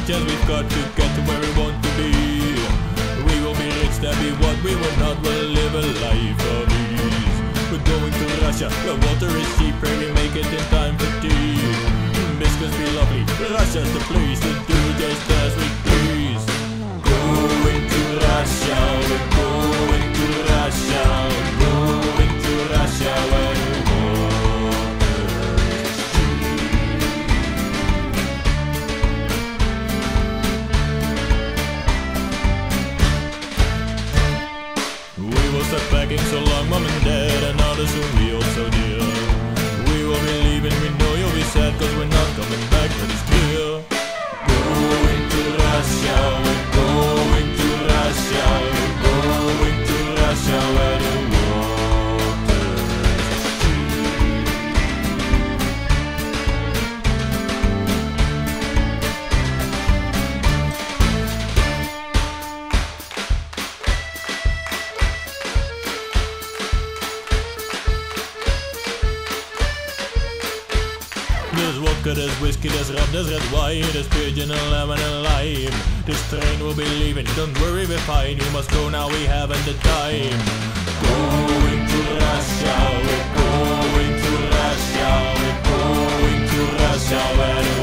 chance we've got to get to where we want to be. We will be rich, that be what we will not. We'll live a life of ease. We're going to Russia, where water is cheap, where we make it in time for tea. Biscuits be lovely, Russia's the place to do just as we please. Going to Russia, we're going to Russia, going to Russia, where the water is cheap. We will start packing so long, mom and dad, and others whom we hold so dear. We will be leaving, we know you'll be sad, cause we're not coming back, but it's clear. Going to Russia, we're going to Russia, we're going to Russia, where the water is cheap. There's vodka, there's whiskey, there's rum, there's red wine, there's pigeon and lemon and lime. This train will be leaving, don't worry, we're fine. We must go now, we haven't the time. Going to Russia, we're going to Russia, we're going to Russia, where